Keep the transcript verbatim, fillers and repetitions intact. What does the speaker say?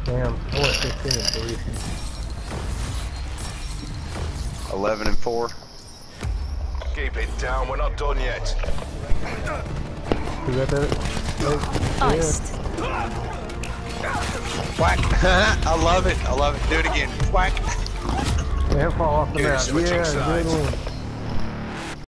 Damn, I went fifteen and three. eleven and four. Keep it down, we're not done yet. You got that? Iced. Whack. I love it. I love it. Do it again. Whack. Yeah, fall off the Yeah, map. switching Yeah, sides. good one.